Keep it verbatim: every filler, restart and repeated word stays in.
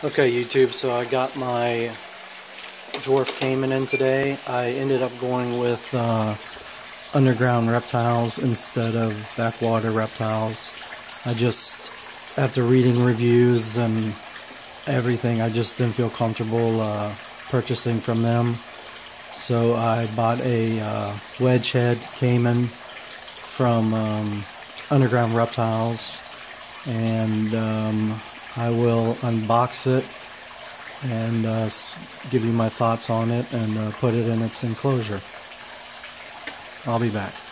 Okay, YouTube, so I got my Drawf Caiman in today. I ended up going with uh, Underground Reptiles instead of Backwater Reptiles. I just, after reading reviews and everything, I just didn't feel comfortable uh, purchasing from them. So I bought a uh, wedge head Caiman from um, Underground Reptiles, and um, I will unbox it and uh, give you my thoughts on it and uh, put it in its enclosure. I'll be back.